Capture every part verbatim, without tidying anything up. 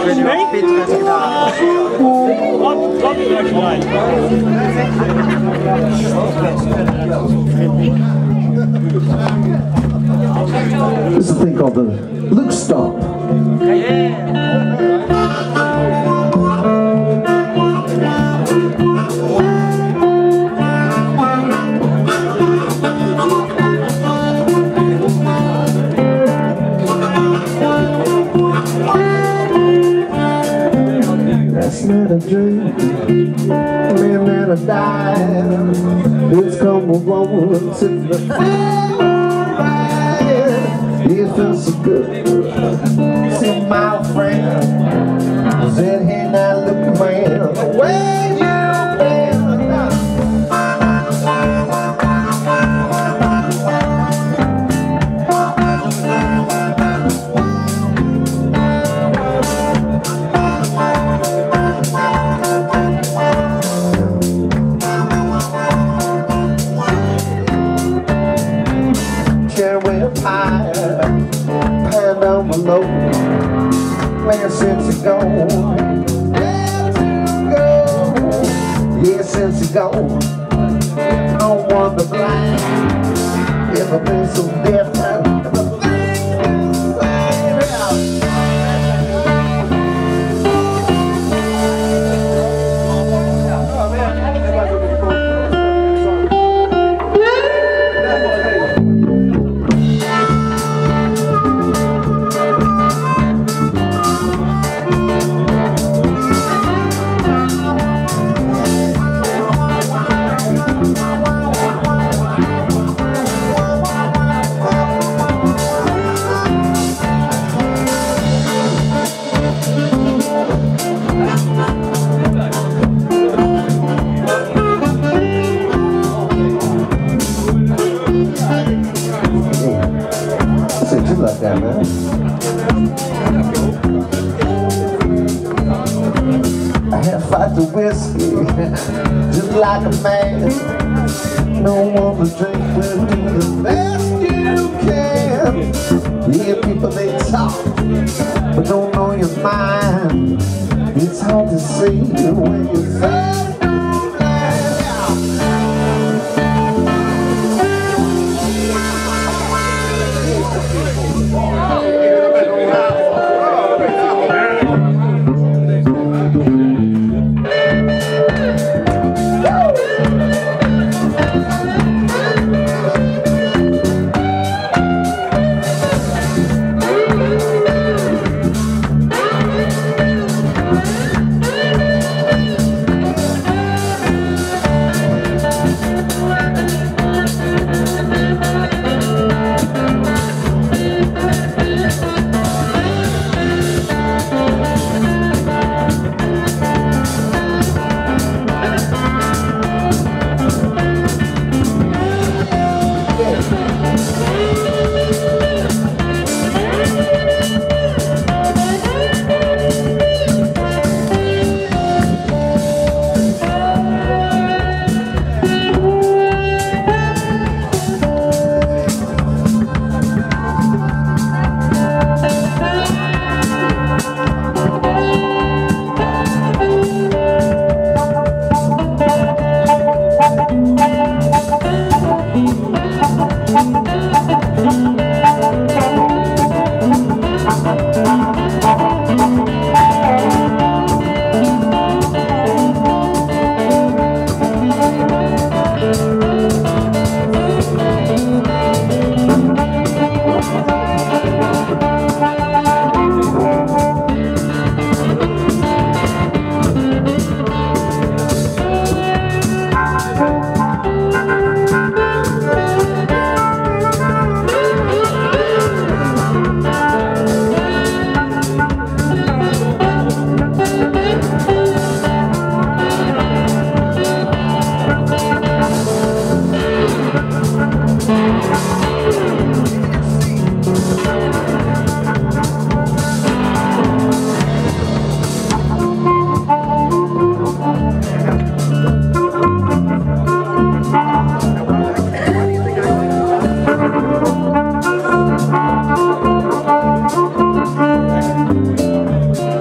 weet niet wat Peter heeft gedaan. Wat, wat heb je gedaan? This is a thing called the Luke Stomp. That's not a dream, man that I died. It's come along to the it feels so good. See my friend said, hey now look around where you been. Cherry pie, pan on the low, where since it gone, where to go? Yeah, since it gone, no wonder blind, everything's so different, everything's the same. Like that, man. I had fight the whiskey, just like a man. No one to drink will do the best you can. You hear people they talk, but don't know your mind. It's hard to see when you say.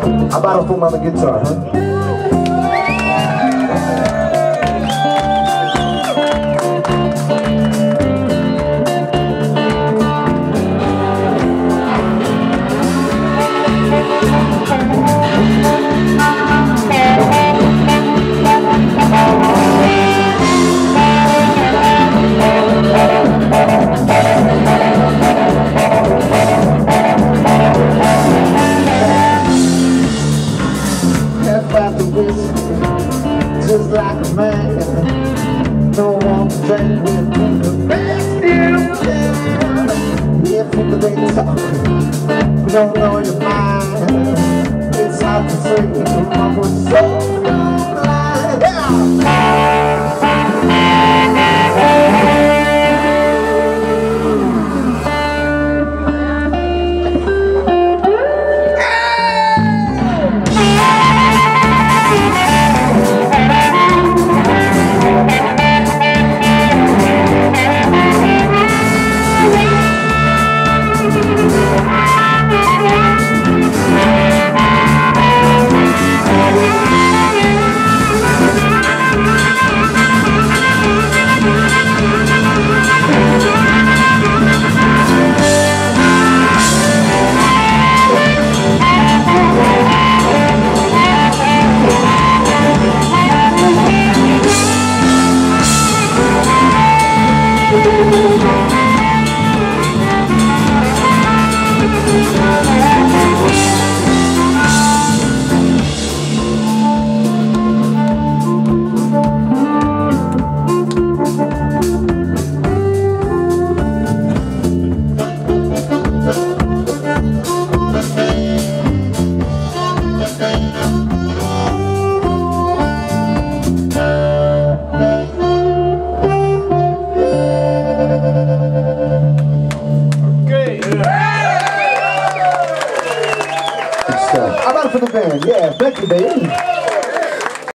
I bought it for my guitar, huh? Just like a man, no one to drink with me. The best you can. Yeah, people they talk, you don't know your mind. It's hard to say, I was so blind. Yeah. I bought it for the band, yeah, thank you, baby.